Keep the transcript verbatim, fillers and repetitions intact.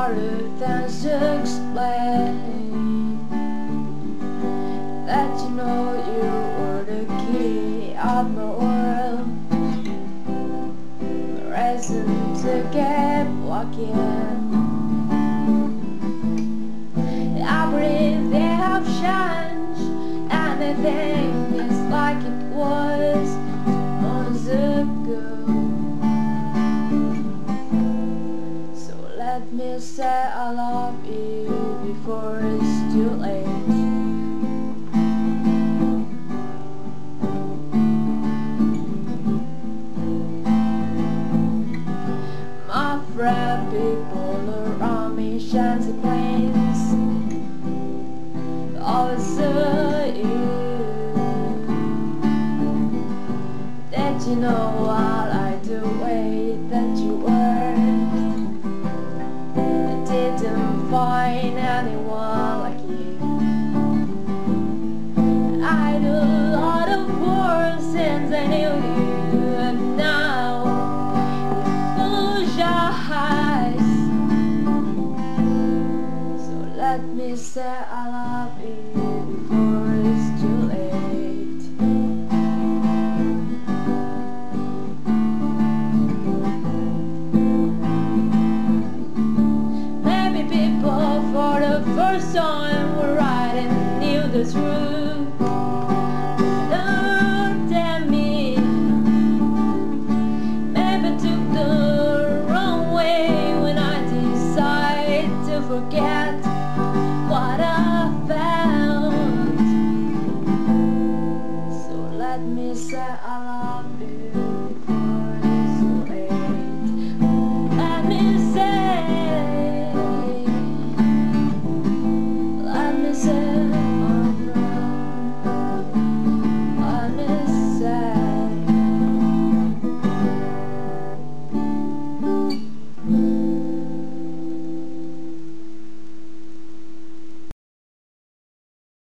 harder than to explain that you know you were the key of my world, the reason to keep walking. I breathe, they have changed, anything is like it was months ago. So let me say I love you before it's too late. My friend, people around me, shanty planes, always saw you. Did you know what I do? Way that you were? I didn't find anyone like you. I do a lot of work since I knew you, and now you close your eyes. So let me say I love you before it's too late. Maybe people for the first time were right and knew the truth. Looked at me, maybe took the wrong way when I decided to forget what I found. So let me say I love you